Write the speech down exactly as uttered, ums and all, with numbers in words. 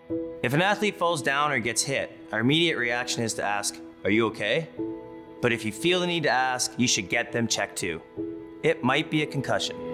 If an athlete falls down or gets hit, our immediate reaction is to ask, "Are you okay?" But if you feel the need to ask, you should get them checked too. It might be a concussion.